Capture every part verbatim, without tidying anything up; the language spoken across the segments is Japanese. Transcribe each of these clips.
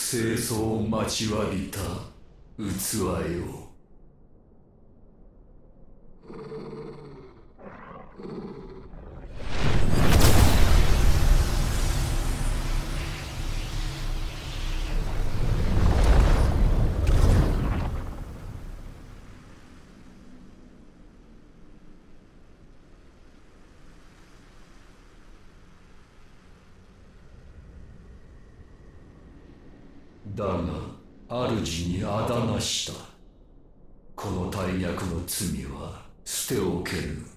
清掃を待ちわびた器よ。だが主にあだなした。この大逆の罪は捨ておけぬ。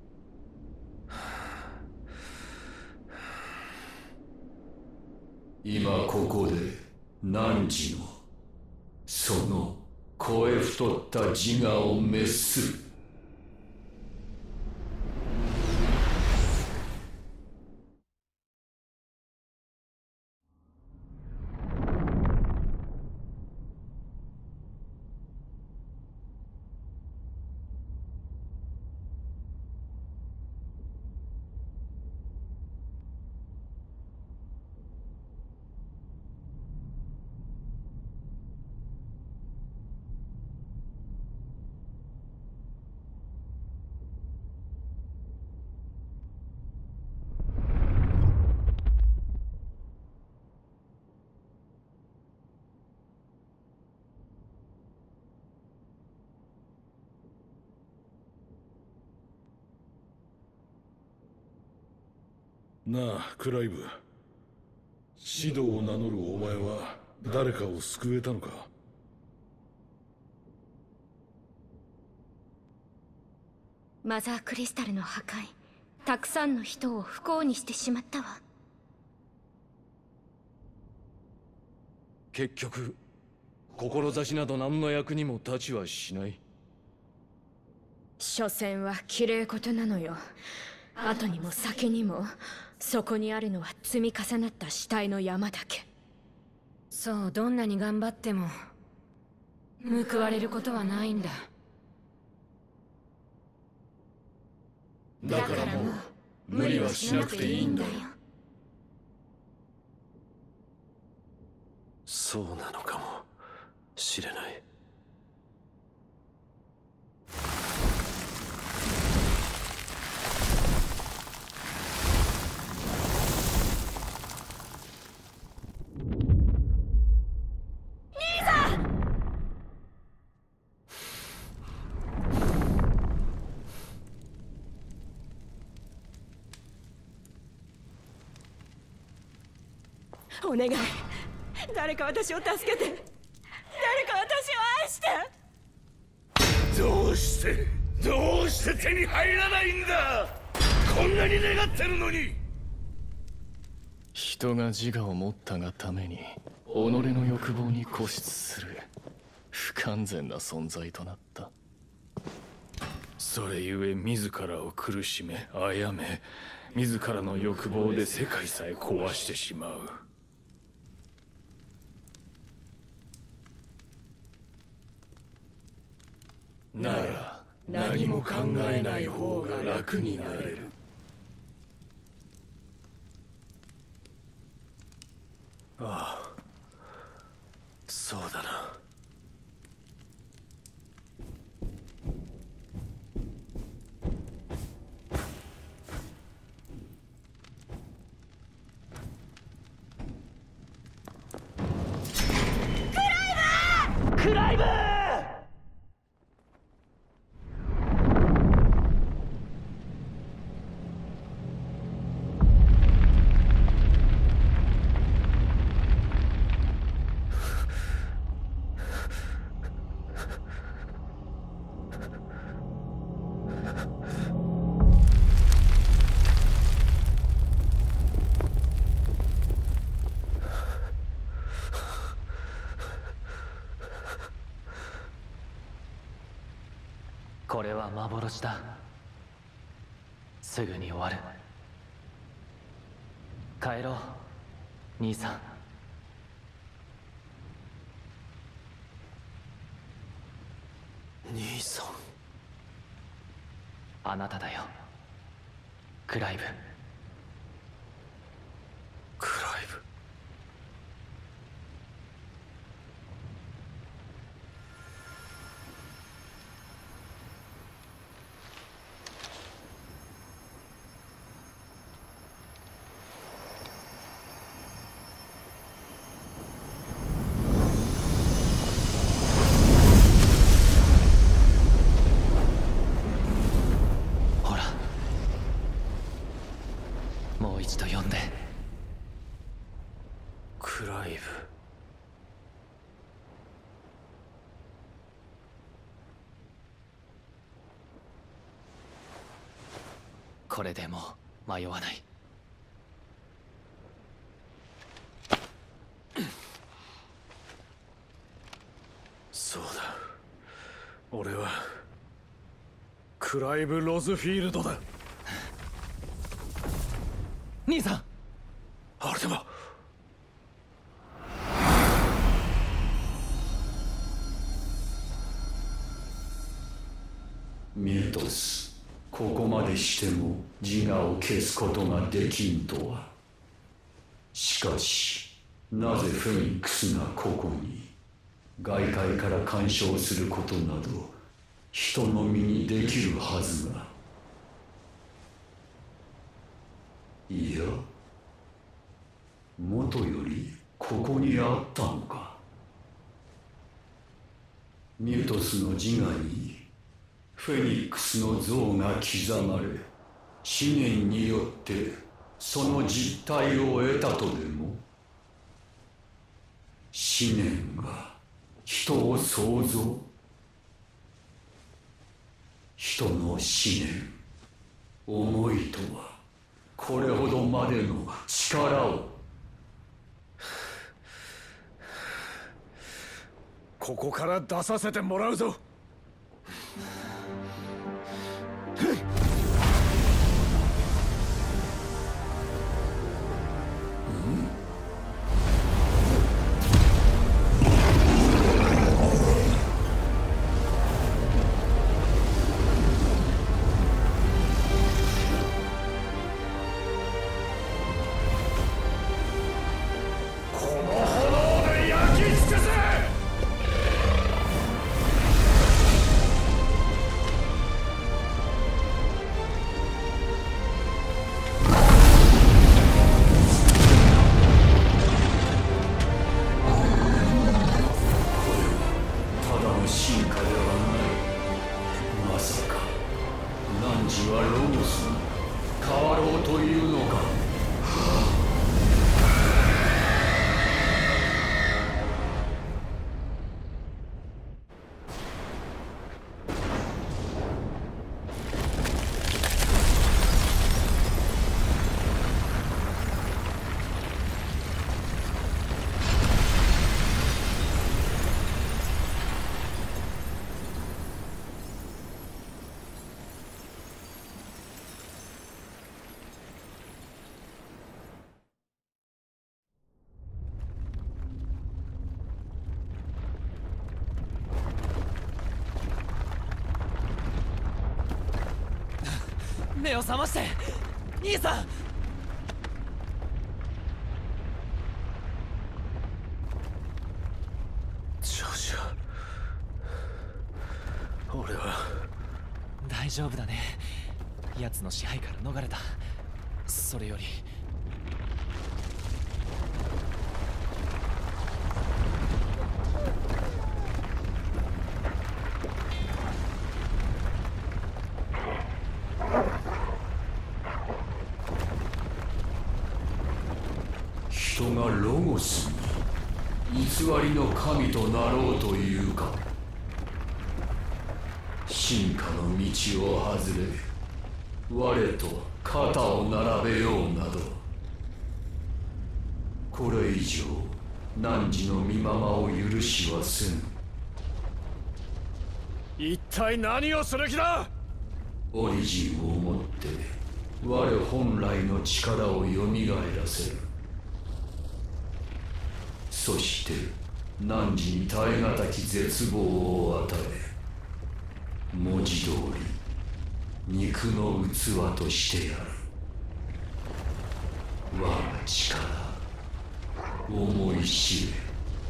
今ここで汝のその肥え太った自我を滅する。 なあ、クライブ。シドを名乗るお前は誰かを救えたのか？ マザークリスタルの破壊、たくさんの人を不幸にしてしまったわ。 結局志など何の役にも立ちはしない。 所詮は綺麗事なのよ。後にも先にもそこにあるのは積み重なった死体の山だけ。 そう、どんなに頑張っても報われることはないんだ。 だからもう無理はしなくていいんだよ。 そうなのかもしれない。 お願い、誰か私を助けて、誰か私を愛して。 どうしてどうして手に入らないんだ。こんなに願ってるのに。 人が自我を持ったがために己の欲望に固執する不完全な存在となった。それゆえ自らを苦しめ殺め、自らの欲望で世界さえ壊してしまう。なら何も考えない方が楽になれる。 ああ、そうだな。 クライブ！ これは幻だ。すぐに終わる。帰ろう、兄さん。 兄さん。 あなただよ、クライブ。 クライこれでもう迷わない。 そうだ、俺はクライブ・ロズフィールドだ。 兄さん、 アルテマ。 ミュートス、ここまでしても自我を消すことができんとは。しかしなぜフェニックスがここに。外界から干渉することなど人の身にできるはずが。いや、もとよりここにあったのか。ミュートスの自我にフェニックスの像が刻まれ、思念によってその実体を得たとでも。思念が人を創造。人の思念、思いとはこれほどまでの力を。 ここから出させてもらうぞ。 目を覚まして、兄さん。 ジョシュ、俺は大丈夫だね。奴の支配から逃れた。それより人がロゴスに偽りの神となろうというか。進化の道を外れ我と肩を並べようなど、これ以上汝の身ままを許しはせぬ。 一体何をする気だ。 オリジンをもって我本来の力をよみがえらせる。そして汝に耐え難き絶望を与え、文字通り肉の器としてやる。我が力、思い知れ。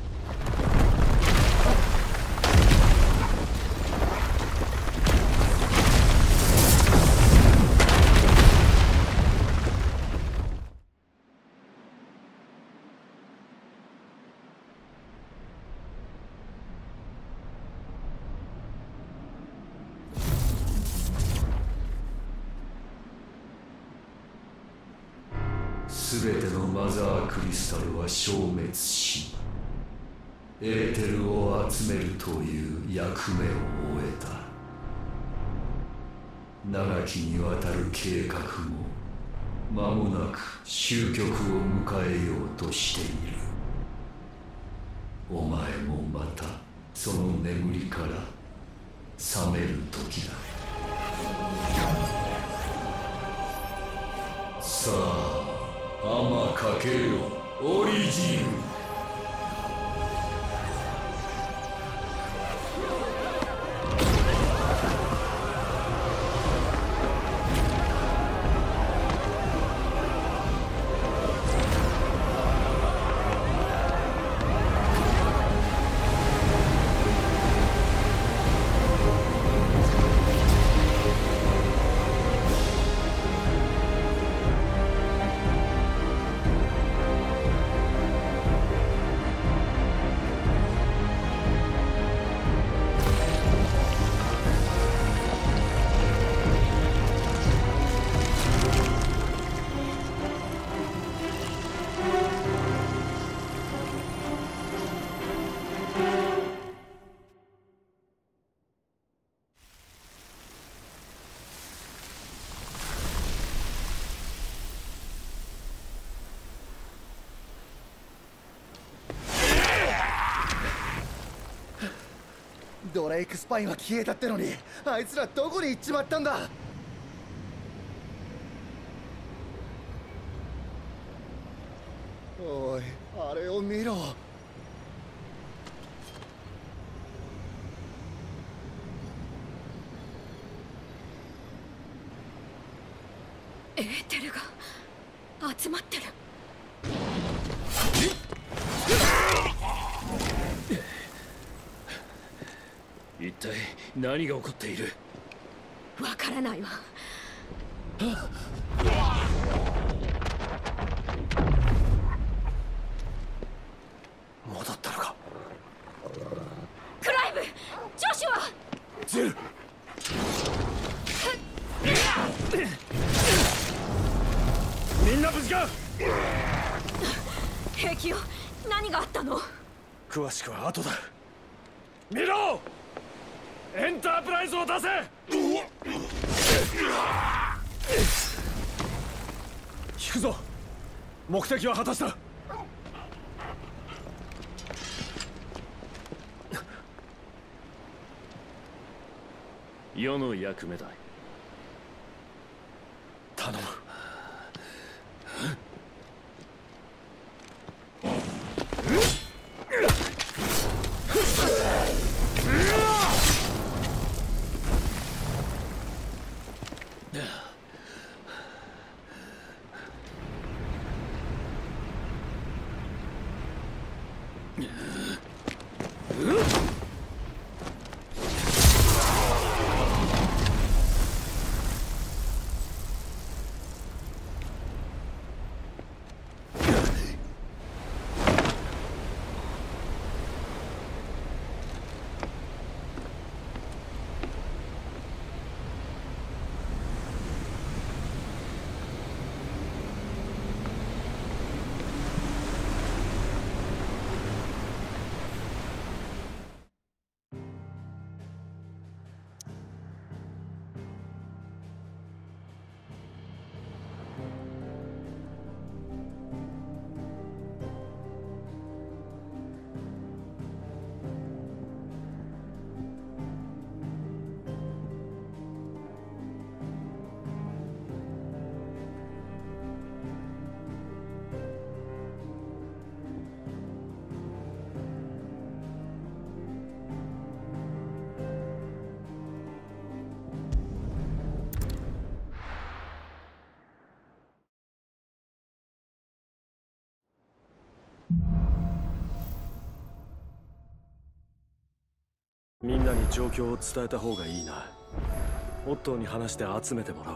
すべてのマザークリスタルは消滅し、エーテルを集めるという役目を終えた。 長きにわたる計画も間もなく終局を迎えようとしている。お前もまたその眠りから覚める時だ。さあ、天かけよオリジン。 ドレイクスパインは消えたってのに、あいつらどこに行っちまったんだ。おい、あれを見ろ。 エーテルが集まってる。 一体何が起こっている？ わからないわ。 戻ったのか？ クライブ、ジョシュア。 ジル。みんな無事か？ 平気よ。何があったの？ 詳しくは後だ。見ろ！エンタープライズを出せ！引くぞ。目的は果たした。世の役目だ。頼む。みんなに状況を伝えた方がいいな。オットーに話して集めてもらおう。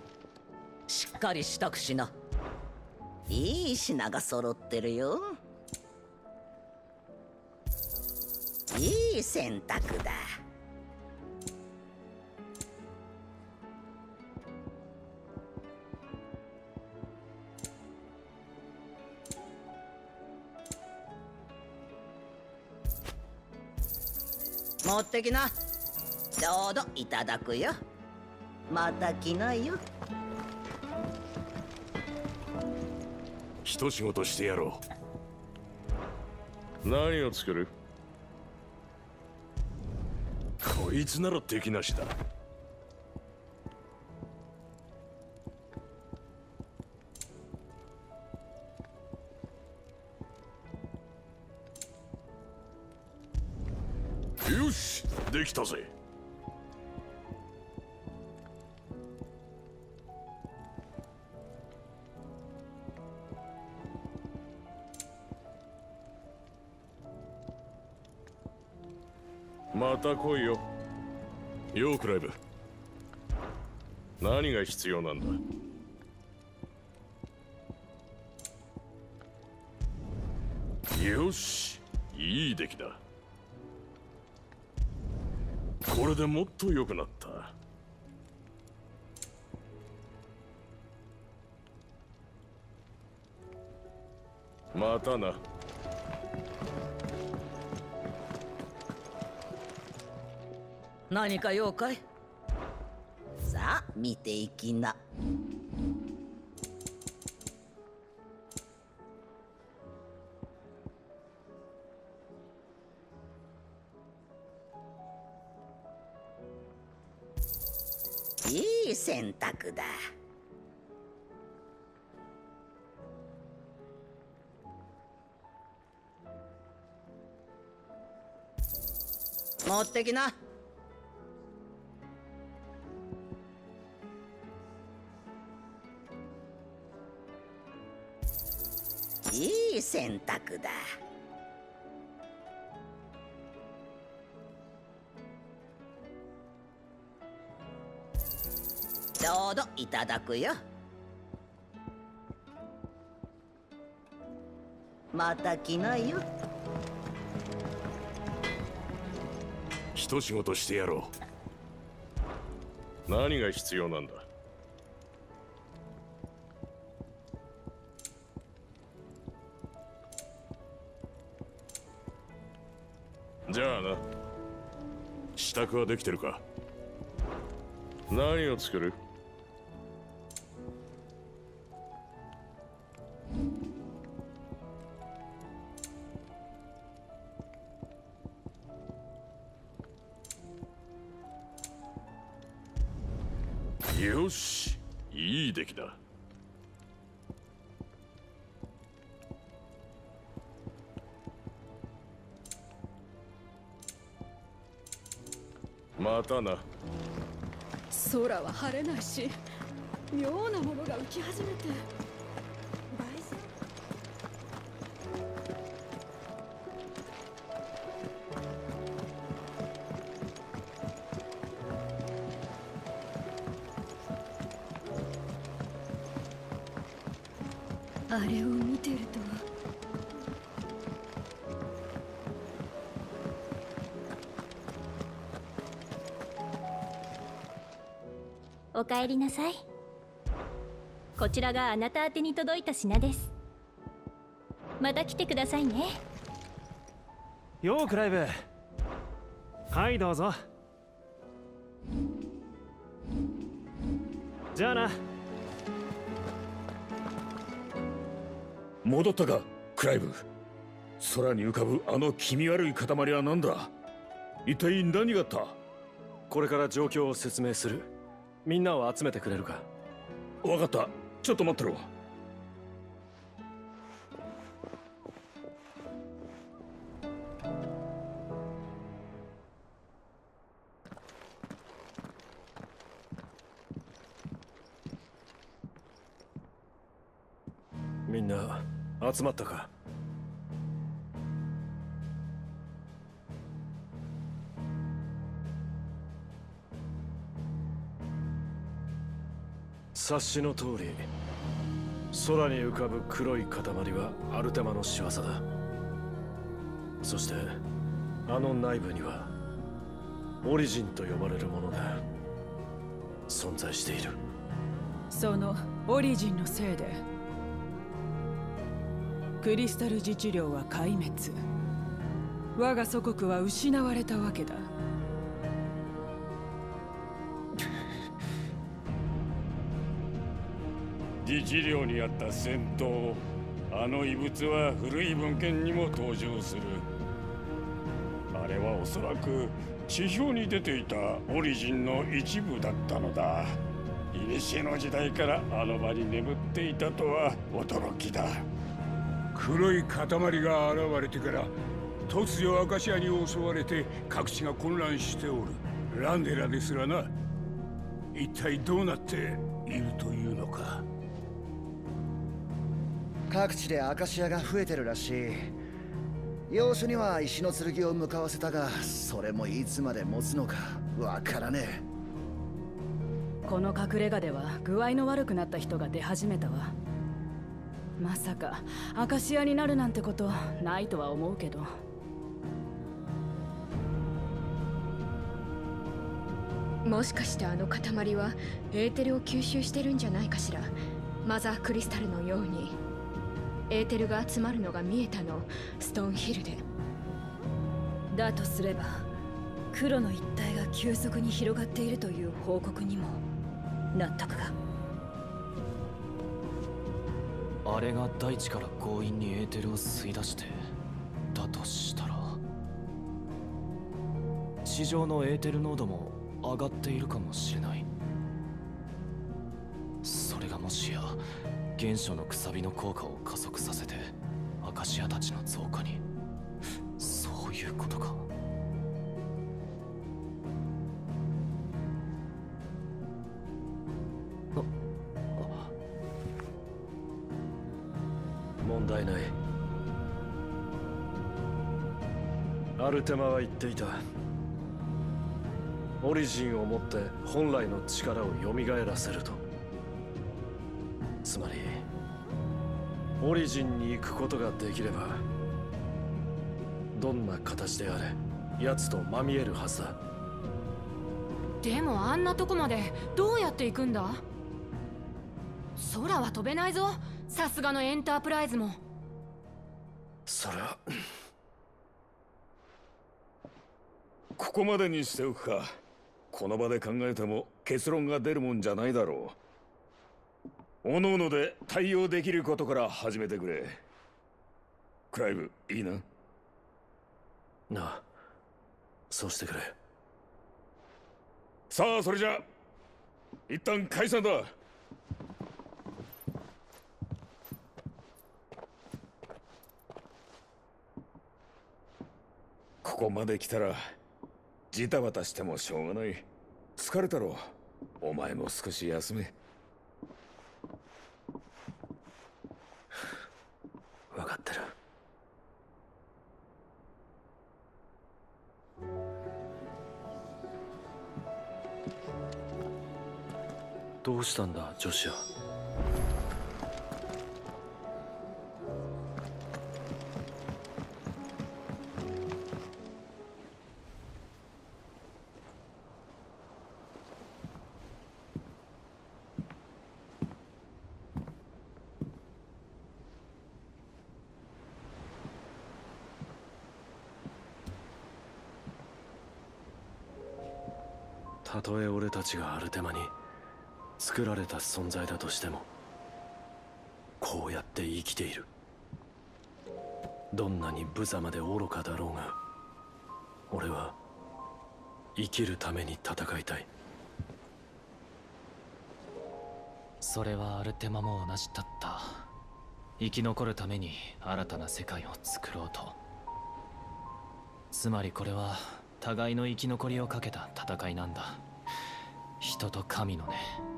しっかり支度しな。いい品が揃ってるよ。 い選択だ。持ってきな。ちょうどいただくよ。また来ないよ。 一仕事してやろう。何を作る？こいつなら敵なしだ。よし、できたぜ。また来いよ。ようクライブ。何が必要なんだ？よし、いい出来だ。これでもっと良くなった。またな。 何か用かい？さあ見ていきな。いい選択だ。持ってきな。いい選択だ。ちょうどいただくよ。また来ないよ。 一仕事してやろう。何が必要なんだ？じゃあな。支度はできてるか？何を作る？よし、いい出来だ。またな。 空は晴れないし、妙なものが浮き始めて。あれを見てるとおかえりなさい。こちらがあなた宛てに届いた品です。また来てくださいね。 ようクライブ。はいどうぞ。じゃあな。 戻ったか、クライブ。空に浮かぶあの気味悪い塊は何だ？一体何があった？ これから状況を説明する。みんなを集めてくれるか？ 分かった。ちょっと待ってろ。 みんな集まったか？察しの通り、空に浮かぶ黒い塊はアルテマの仕業だ。そしてあの内部にはオリジンと呼ばれるものが存在している。 そのオリジンのせいでクリスタル自治領は壊滅、我が祖国は失われたわけだ。 自治領にあった戦闘、あの遺物は古い文献にも登場する。あれはおそらく地表に出ていたオリジンの一部だったのだ。古の時代からあの場に眠っていたとは驚きだ。 黒い塊が現れてから突如アカシアに襲われて各地が混乱しておる。ランデラですらな。一体どうなっているというのか。 各地でアカシアが増えてるらしい。要所には石の剣を向かわせたが、それもいつまで持つのかわからねえ。 この隠れ家では具合の悪くなった人が出始めたわ。まさかアカシアになるなんてことないとは思うけど。 もしかしてあの塊はエーテルを吸収してるんじゃないかしら。マザークリスタルのようにエーテルが集まるのが見えたの、ストーンヒルで。 だとすれば黒の一帯が急速に広がっているという報告にも納得が。 あれが大地から強引にエーテルを吸い出してだとしたら、地上のエーテル濃度も上がっているかもしれない。それがもしや原初のくさびの効果を加速させてアカシアたちの増加に。そういうことか。 問題ない。アルテマは言っていた。オリジンをもって本来の力を蘇らせると。つまりオリジンに行くことができればどんな形であれ奴とまみえるはずだ。 でもあんなとこまでどうやって行くんだ。空は飛べないぞ、さすがのエンタープライズも。 それはここまでにしておくか。この場で考えても結論が出るもんじゃないだろう。おのおので対応できることから始めてくれ。クライブ、いいな。 なあ、そうしてくれ。 さあ、それじゃ一旦解散だ。ここまで来たらジタバタしてもしょうがない。疲れたろ。お前も少し休め。 分かってる。どうしたんだ、ジョシュア。たとえ俺たちがアルテマに作られた存在だとしても、こうやって生きている。どんなに無様で愚かだろうが、俺は生きるために戦いたい。 それはアルテマも同じだった。生き残るために新たな世界を作ろうと。つまりこれは互いの生き残りをかけた戦いなんだ。人と神のね。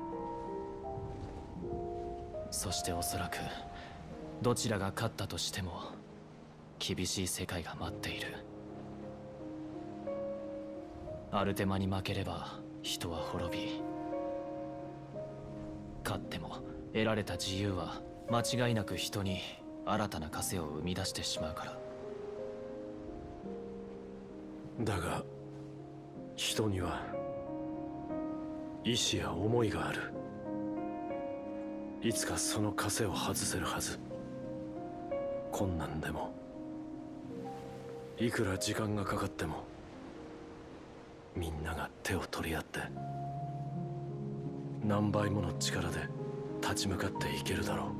そしておそらくどちらが勝ったとしても厳しい世界が待っている。アルテマに負ければ人は滅び、勝っても得られた自由は間違いなく人に新たな枷を生み出してしまうから。 だが人には意志や思いがある。いつかその枷を外せるはず。困難でもいくら時間がかかってもみんなが手を取り合って何倍もの力で立ち向かっていけるだろ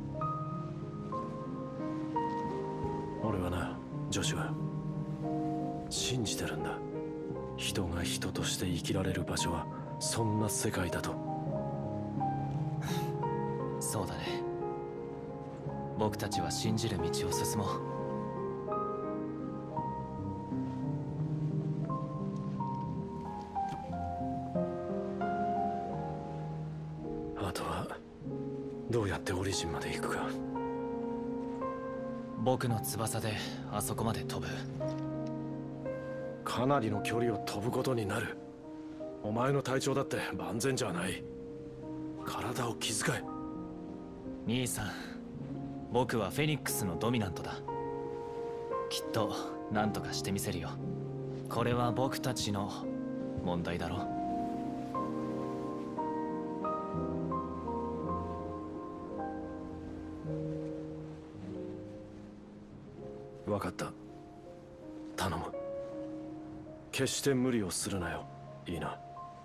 う。俺はな、ジョシュア、信じてるんだ。人が人として生きられる場所はそんな世界だと。 そうだね。僕たちは信じる道を進もう。 あとはどうやってオリジンまで行くか。 僕の翼であそこまで飛ぶ。 かなりの距離を飛ぶことになる。お前の体調だって万全じゃない。体を気遣え。 兄さん、僕はフェニックスのドミナントだ。きっと何とかしてみせるよ。これは僕たちの問題だろ。 分かった。頼む。決して無理をするなよ。いいな。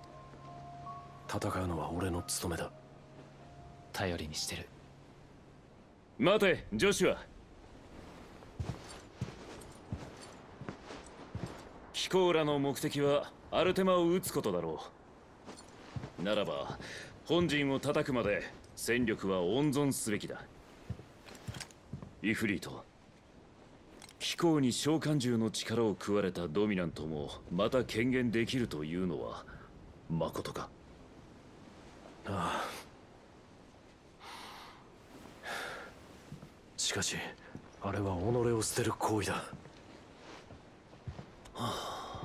戦うのは俺の務めだ。 頼りにしてる。 待て、ジョシュア。キコーラの目的はアルテマを撃つことだろう。ならば本陣を叩くまで戦力は温存すべきだ。イフリート、気候に召喚獣の力を食われたドミナントもまた権限できるというのはまことか。 ああ。しかしあれは己を捨てる行為だ。はあ、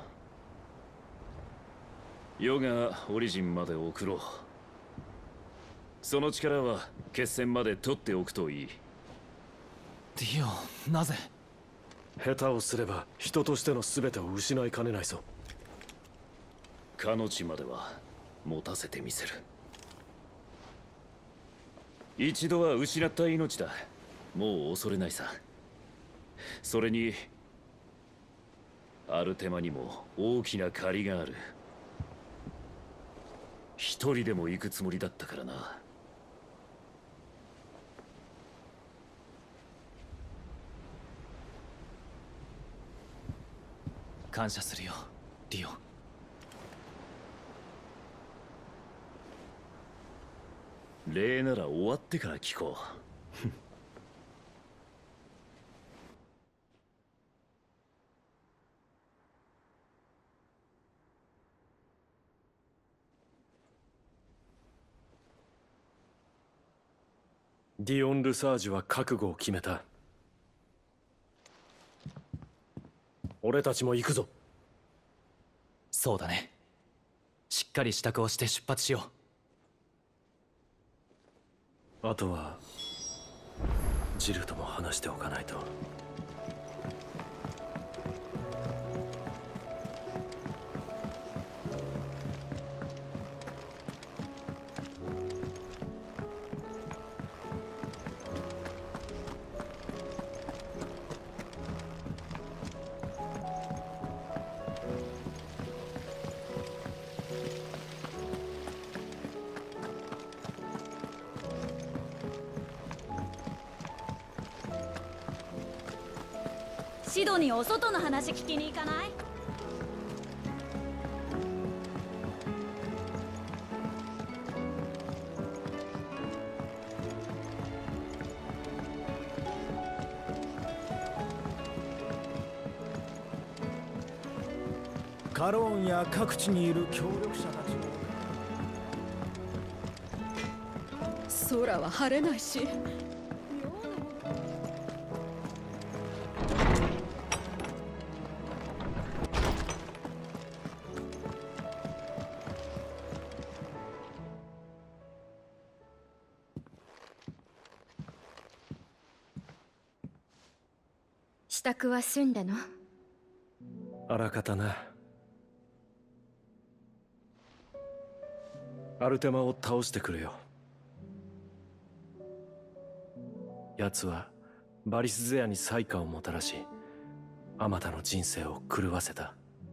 ヨガオリジンまで送ろう。その力は決戦まで取っておくといい。 ディオ、なぜ？ 下手をすれば人としての全てを失いかねないぞ。 かの地までは持たせてみせる。一度は失った命だ。もう恐れないさ。それにアルテマにも大きな借りがある。一人でも行くつもりだったからな。 感謝するよ、リオ。 礼なら終わってから聞こう。 ディオン・ルサージュは覚悟を決めた。俺たちも行くぞ。 そうだね。しっかり支度をして出発しよう。あとはジルとも話しておかないと。 シドにお外の話聞きに行かない？ カローンや各地にいる協力者たちも。 空は晴れないし。 支度は済んだの？ あらかたな。 アルテマを倒してくれよ。奴はバリスゼアに災禍をもたらし、あまたの人生を狂わせた。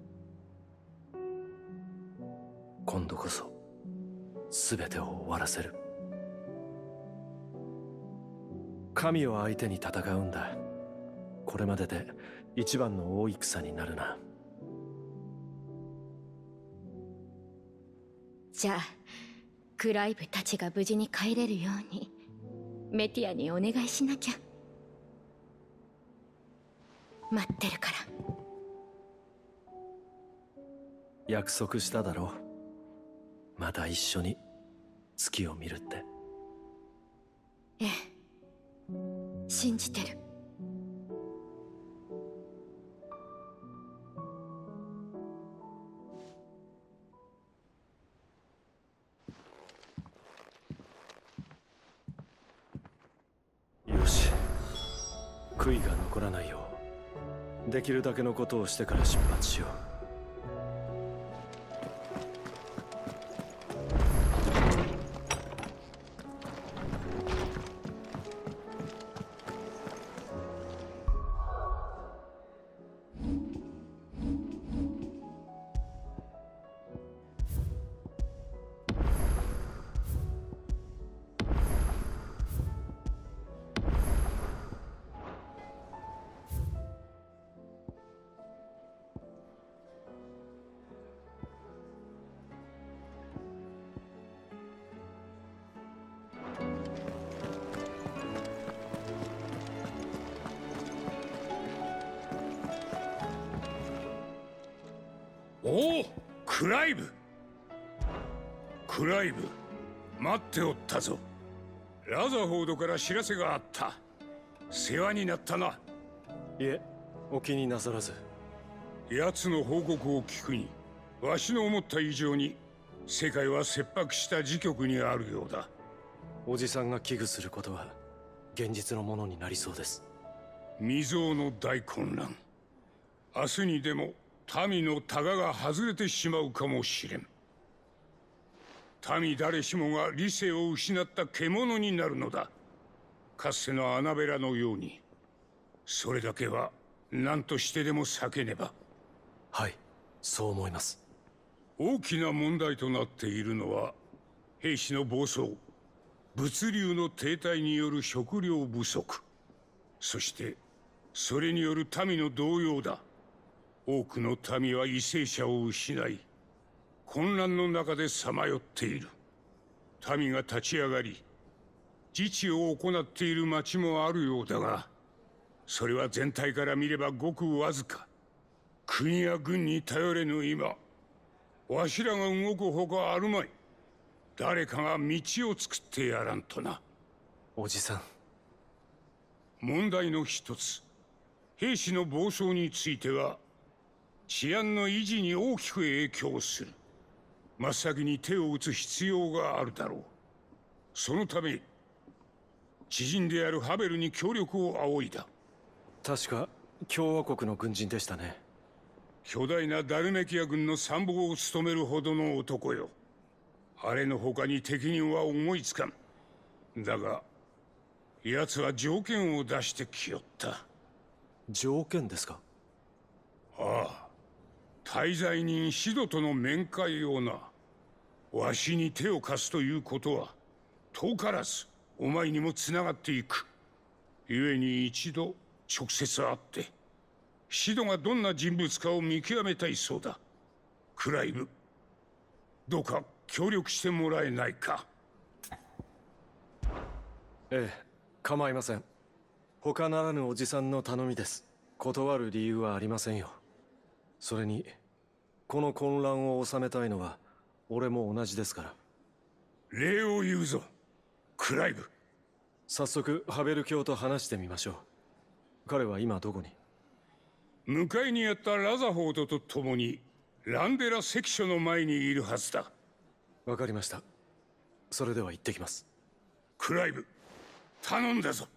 今度こそ全てを終わらせる。神を相手に戦うんだ。これまでで一番の大戦になるな。 じゃあクライブたちが無事に帰れるようにメティアにお願いしなきゃ。待ってるから。 約束しただろう。また一緒に月を見るって。 ええ、信じてる。 よし、悔いが残らないようできるだけのことをしてから出発しよう。 おお、クライブ。クライブ、待っておったぞ。ラザフォードから知らせがあった。世話になったな。 いえ、お気になさらず。 奴の報告を聞くに、わしの思った以上に世界は切迫した時局にあるようだ。 おじさんが危惧することは現実のものになりそうです。 未曾有の大混乱。明日にでも民のタガが外れてしまうかもしれん。民誰しもが理性を失った獣になるのだ。かつてのアナベラのように。それだけは何としてでも避けねば。 はい、そう思います。 大きな問題となっているのは兵士の暴走、物流の停滞による食料不足、そしてそれによる民の動揺だ。多くの民は為政者を失い、混乱の中でさまよっている。民が立ち上がり、自治を行っている町もあるようだが、それは全体から見ればごくわずか。国や軍に頼れぬ今、わしらが動くほかあるまい。誰かが道を作ってやらんとな。 おじさん。 問題の一つ、兵士の暴走については、治安の維持に大きく影響する。真っ先に手を打つ必要があるだろう。そのため、知人であるハベルに協力を仰いだ。 確か共和国の軍人でしたね。 巨大なダルメキア軍の参謀を務めるほどの男よ。あれの他に適任は思いつかん。だが奴は条件を出してきよった。 条件ですか？ ああ、滞在人シドとの面会をな。わしに手を貸すということは遠からずお前にもつながっていく。故に一度直接会ってシドがどんな人物かを見極めたいそうだ。クライブ、どうか協力してもらえないか？ ええ、構いません。他ならぬおじさんの頼みです。断る理由はありませんよ。それにこの混乱を収めたいのは俺も同じですから。 礼を言うぞ、クライブ。 早速ハベル卿と話してみましょう。彼は今どこに？ 迎えにやったラザフォードと共にランデラ関所の前にいるはずだ。 わかりました。それでは行ってきます。 クライブ、頼んだぞ。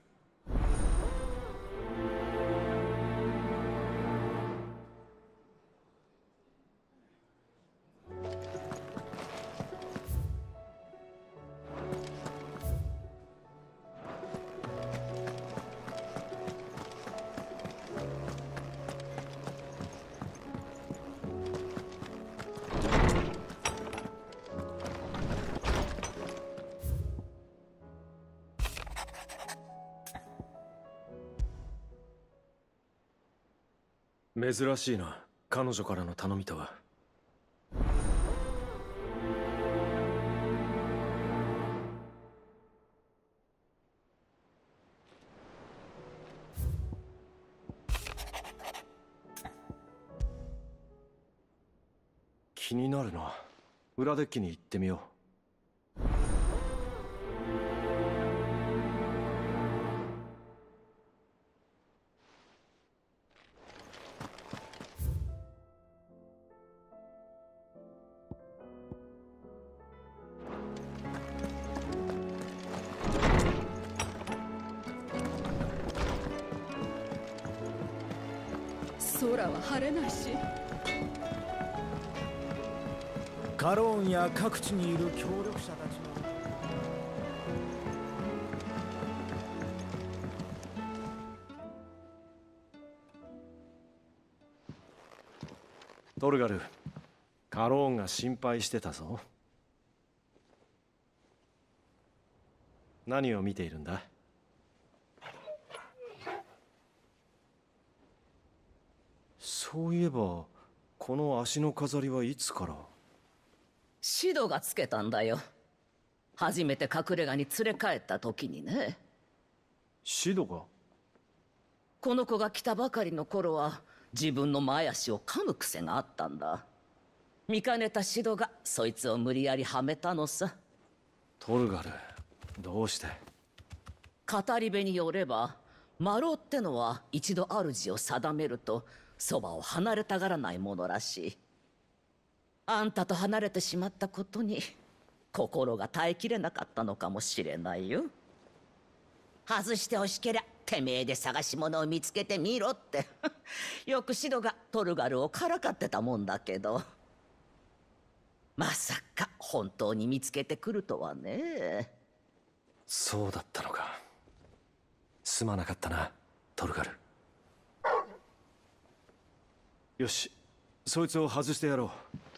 珍しいな、彼女からの頼みとは。気になるな。裏デッキに行ってみよう。 空は晴れないし、 カローンや各地にいる協力者たちのトルガル、カローンが心配してたぞ。何を見ているんだ？そういえばこの足の飾りはいつから？ シドがつけたんだよ。初めて隠れ家に連れ帰った時にね。 シドが？ この子が来たばかりの頃は自分の前足を噛む癖があったんだ。見かねたシドがそいつを無理やりはめたのさ。 トルガル、どうして？ 語り部によれば、マロってのは一度主を定めるとそばを離れたがらないものらしい。あんたと離れてしまったことに心が耐えきれなかったのかもしれないよ。外してほしけりゃてめえで探し物を見つけてみろってよくシドがトルガルをからかってたもんだけど、まさか本当に見つけてくるとはね。 そうだったのか。すまなかったな、トルガル。よし、そいつを外してやろう。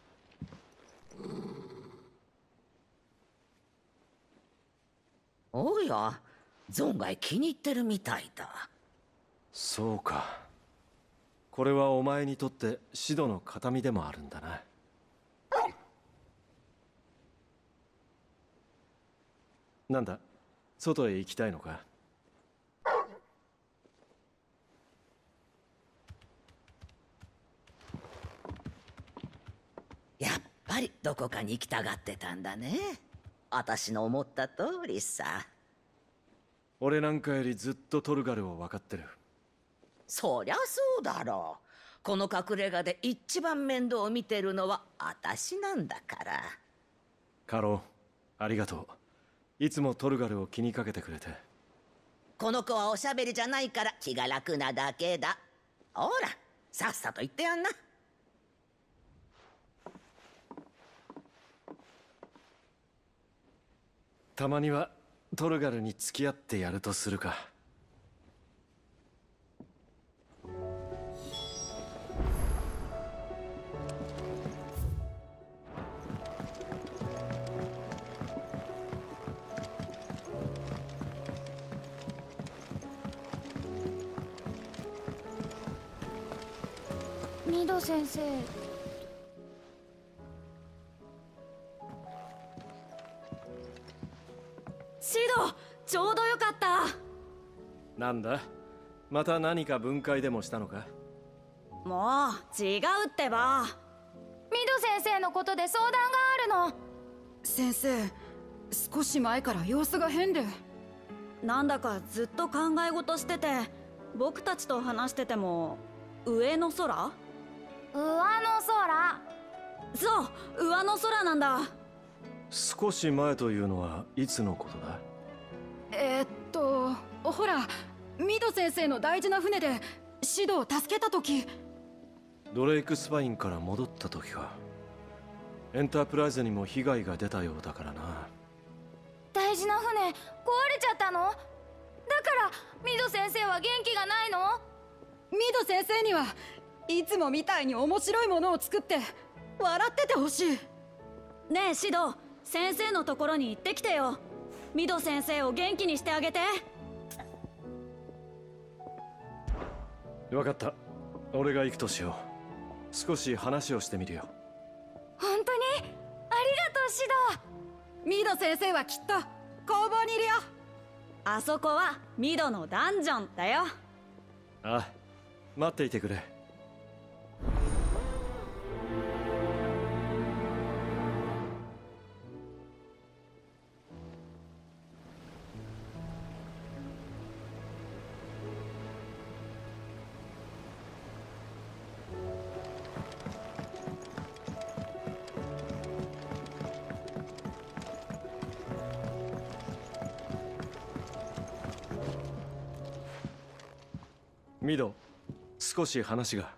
おや、存外気に入ってるみたいだ。 そうか。これはお前にとってシドの形見でもあるんだな。なんだ、外へ行きたいのか？ やっぱりどこかに行きたがってたんだね。私の思った通りさ。 俺なんかよりずっとトルガルを分かってる。 そりゃそうだろう。この隠れ家で一番面倒を見てるのは私なんだから。 カロン、ありがとう。いつもトルガルを気にかけてくれて。 この子はおしゃべりじゃないから気が楽なだけだ。ほら、さっさと言ってやんな。 たまにはトルガルに付き合ってやるとするか。 ミド先生。 シド、ちょうどよかった。 なんだ、また何か分解でもしたのか？ もう違うってば。 ミド先生のことで相談があるの。 先生、少し前から様子が変で。 なんだかずっと考え事してて、僕たちと話してても上の空？ 上の空。 そう、上の空なんだ。 少し前というのはいつのことだ？ えー、っとほら、ミド先生の大事な船でシドを助けた時。 ドレイクスパインから戻った時か。エンタープライズにも被害が出たようだからな。 大事な船壊れちゃったの？だからミド先生は元気がないの？ ミド先生にはいつもみたいに面白いものを作って笑っててほしい。 ねえシド、先生のところに行ってきてよ。ミド先生を元気にしてあげて。 分かった。 俺が行くとしよう。少し話をしてみるよ。 本当にありがとうシド。 ミド先生はきっと工房にいるよ。あそこはミドのダンジョンだよ。 ああ、待っていてくれ。ミド、少し話が。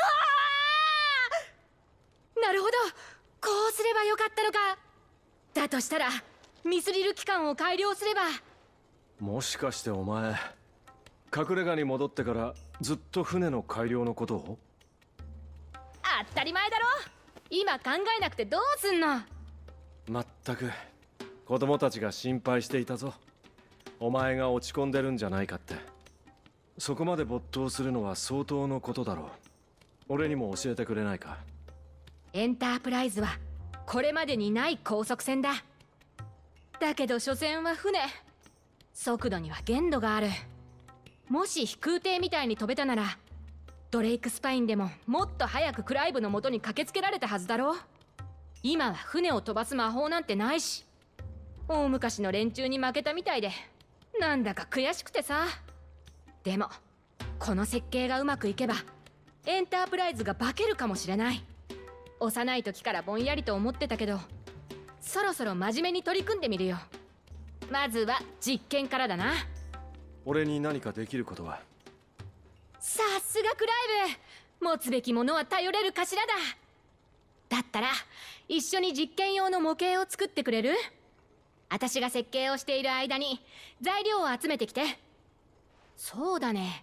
なるほど、こうすればよかったのか。だとしたらミスリル期間を改良すれば。 もしかしてお前、隠れ家に戻ってからずっと船の改良のことを？ 当たり前だろ。今考えなくてどうすんの。 まったく、子供たちが心配していたぞ。お前が落ち込んでるんじゃないかって。そこまで没頭するのは相当のことだろう。俺にも教えてくれないか。 エンタープライズはこれまでにない高速船だ。だけど所詮は船、速度には限度がある。もし飛空艇みたいに飛べたなら、ドレイクスパインでももっと早くクライブの元に駆けつけられたはずだろう。今は船を飛ばす魔法なんてないし、大昔の連中に負けたみたいで、なんだか悔しくてさ。でもこの設計がうまくいけばエンタープライズが化けるかもしれない。幼い時からぼんやりと思ってたけど、そろそろ真面目に取り組んでみるよ。まずは実験からだな。 俺に何かできることは？ さすがクライブ、持つべきものは頼れる頭だ。だったら一緒に実験用の模型を作ってくれる？私が設計をしている間に材料を集めてきて。そうだね、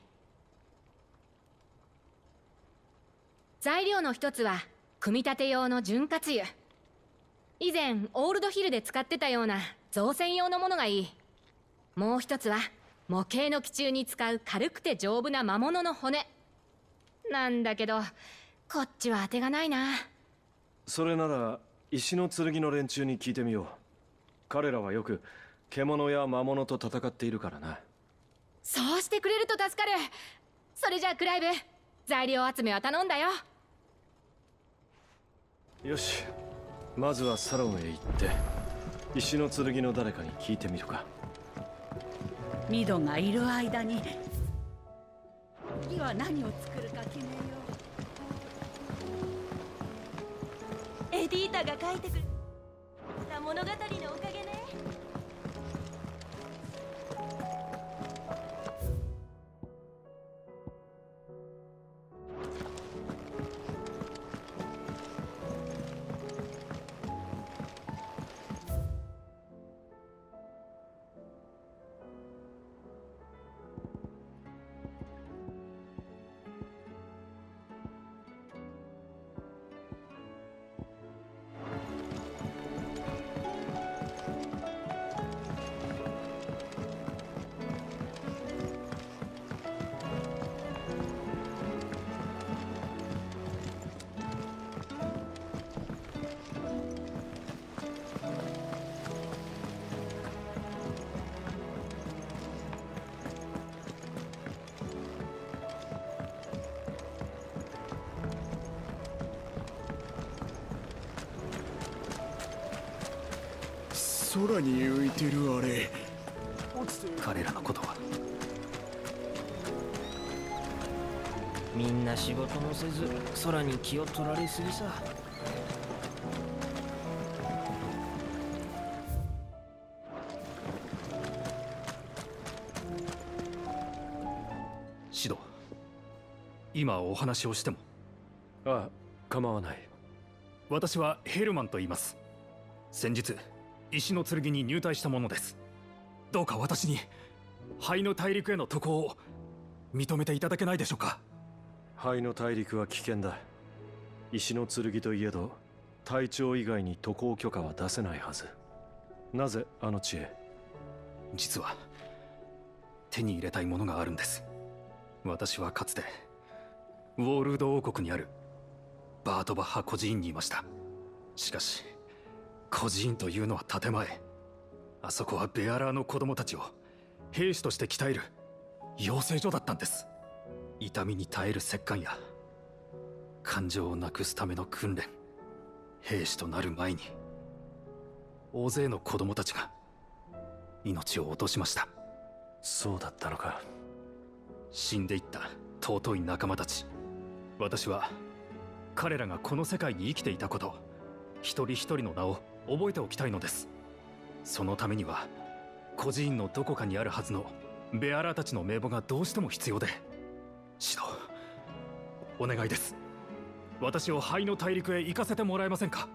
材料の一つは組み立て用の潤滑油。以前オールドヒルで使ってたような造船用のものがいい。もう一つは模型の基柱に使う軽くて丈夫な魔物の骨なんだけど、こっちは当てがないな。 それなら石の剣の連中に聞いてみよう。彼らはよく獣や魔物と戦っているからな。 そうしてくれると助かる。それじゃあクライブ、材料集めは頼んだよ。 よし、まずはサロンへ行って石の剣の誰かに聞いてみるか。 ミドがいる間に次は何を作るか決めよう。エディータが書いてくれた物語のおかげね。 空に浮いてるあれ、 彼らのことはみんな仕事もせず空に気を取られすぎさ。 シド、今お話をしても？ ああ、構わない。 私はヘルマンと言います。先日石の剣に入隊したものです。どうか私に灰の大陸への渡航を認めていただけないでしょうか。 灰の大陸は危険だ。石の剣といえど隊長以外に渡航許可は出せないはず。なぜあの地へ？ 実は手に入れたいものがあるんです。私はかつてウォールード王国にあるバートバッハ孤児院にいました。しかし孤児院というのは建前。あそこはベアラーの子供たちを兵士として鍛える養成所だったんです。痛みに耐える折檻や感情をなくすための訓練、兵士となる前に大勢の子供たちが命を落としました。 そうだったのか。 死んでいった尊い仲間たち、私は彼らがこの世界に生きていたこと、一人一人の名を覚えておきたいのです。そのためには孤児院のどこかにあるはずのベアラーたちの名簿がどうしても必要で、指導お願いです。私を灰の大陸へ行かせてもらえませんか？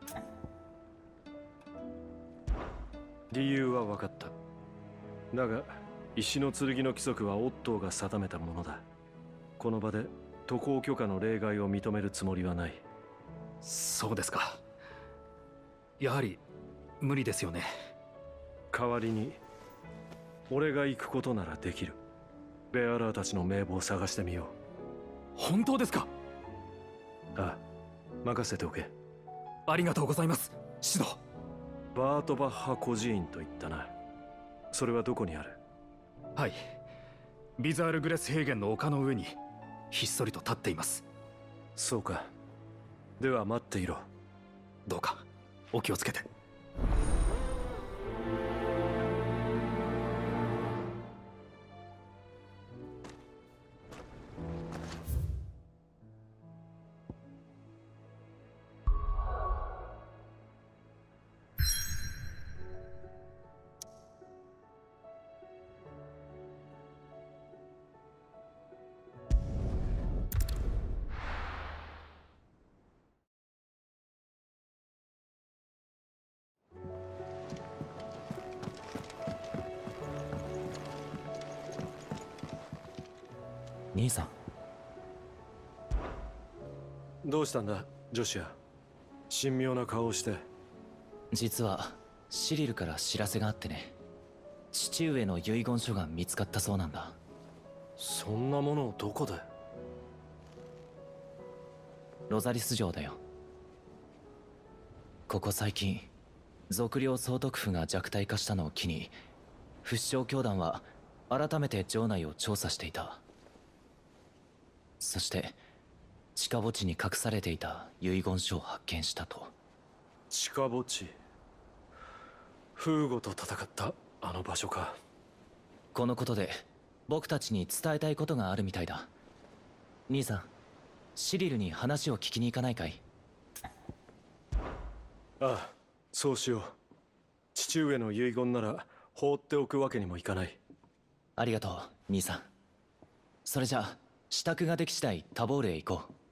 理由は分かった。だが石の剣の規則はオットーが定めたものだ。この場で渡航許可の例外を認めるつもりはない。 そうですか。やはり無理ですよね。 代わりに俺が行くことならできる。ベアラーたちの名簿を探してみよう。 本当ですか？ ああ、任せておけ。 ありがとうございます、指導。 バートバッハ孤児院と言ったな。それはどこにある？ はい、ビザールグレス平原の丘の上にひっそりと立っています。 そうか。では待っていろ。 どうかお気をつけて。 兄さん。 どうしたんだジョシュア。神妙な顔をして。 実はシリルから知らせがあってね。父上の遺言書が見つかったそうなんだ。 そんなものをどこで？ ロザリス城だよ。ここ最近賊領総督府が弱体化したのを機に不死鳥教団は改めて城内を調査していた。そして地下墓地に隠されていた遺言書を発見したと。 地下墓地？フーゴと戦ったあの場所か。 このことで僕たちに伝えたいことがあるみたいだ。兄さん、シリルに話を聞きに行かないかい？ ああ、そうしよう。父上の遺言なら放っておくわけにもいかない。 ありがとう兄さん。それじゃあ支度ができ次第タボールへ行こう。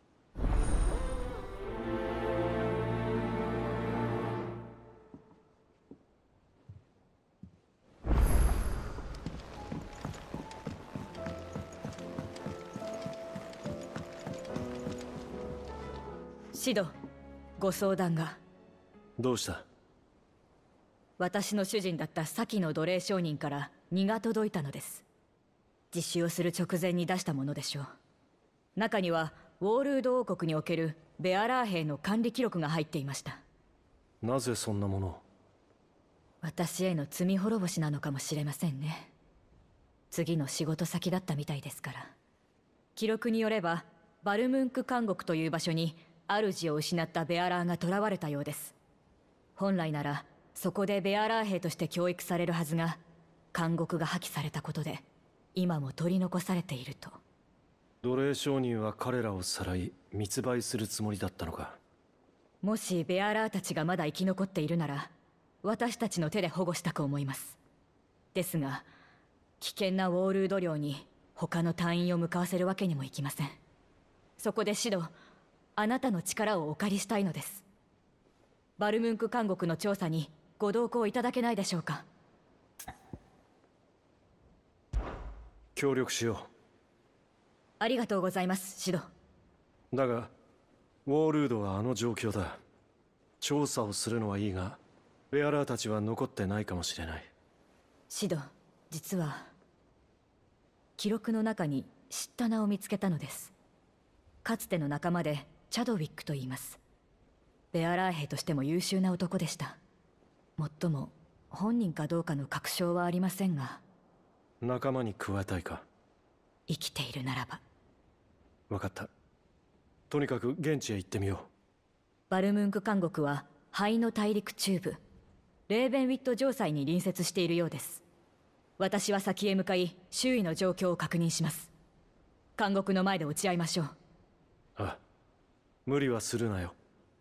シド、ご相談が。 どうした？ 私の主人だった先の奴隷商人から荷が届いたのです。自首をする直前に出したものでしょう。中にはウォールード王国におけるベアラー兵の管理記録が入っていました。 なぜそんなものを？ 私への罪滅ぼしなのかもしれませんね。次の仕事先だったみたいですから。記録によればバルムンク監獄という場所に主を失ったベアラーが囚われたようです。本来ならそこでベアラー兵として教育されるはずが、監獄が破棄されたことで今も取り残されていると。 奴隷商人は彼らをさらい密売するつもりだったのか。 もしベアラーたちがまだ生き残っているなら私たちの手で保護したく思います。ですが危険なウォールード領に他の隊員を向かわせるわけにもいきません。そこでシド、あなたの力をお借りしたいのです。バルムンク監獄の調査にご同行いただけないでしょうか？ 協力しよう。 ありがとうございますシド。 だがウォールードはあの状況だ。調査をするのはいいがベアラーたちは残ってないかもしれない。 シド、実は記録の中に知った名を見つけたのです。 かつての仲間でチャドウィックと言います。ベアラー兵としても優秀な男でした。もっとも本人かどうかの確証はありませんが。 仲間に加えたいか？ 生きているならば。 分かった。とにかく現地へ行ってみよう。 バルムンク監獄は灰の大陸中部レーベンウィット城塞に隣接しているようです。私は先へ向かい周囲の状況を確認します。監獄の前で落ち合いましょう。 ああ、無理はするなよ。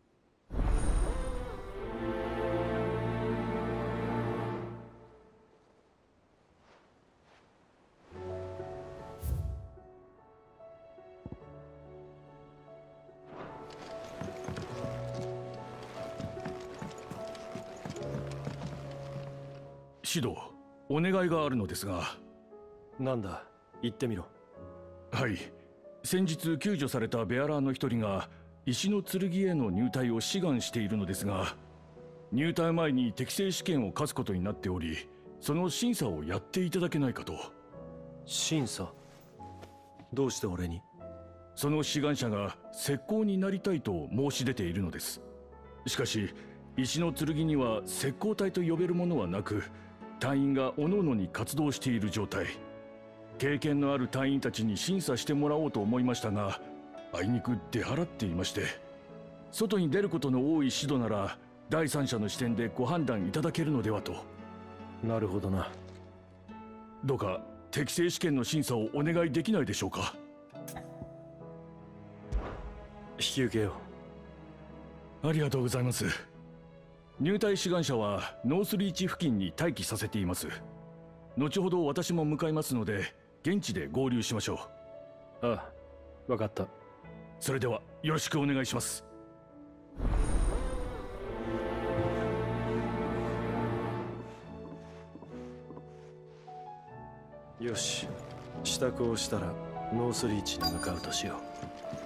シド、お願いがあるのですが。 なんだ、言ってみろ。 はい、先日救助されたベアラーの一人が石の剣への入隊を志願しているのですが、入隊前に適正試験を課すことになっており、その審査をやっていただけないかと。 審査？どうして俺に？ その志願者が石膏になりたいと申し出ているのです。しかし石の剣には石膏体と呼べるものはなく、隊員が各々に活動している状態。経験のある隊員たちに審査してもらおうと思いましたが、あいにく出払っていまして、外に出ることの多いシドなら第三者の視点でご判断いただけるのではと。 なるほどな。 どうか適正試験の審査をお願いできないでしょうか。 引き受けよう。ありがとうございます。入隊志願者はノースリーチ付近に待機させています。後ほど私も向かいますので、現地で合流しましょう。ああ、分かった。 それではよろしくお願いします。 よし、支度をしたらノースリーチに向かうとしよう。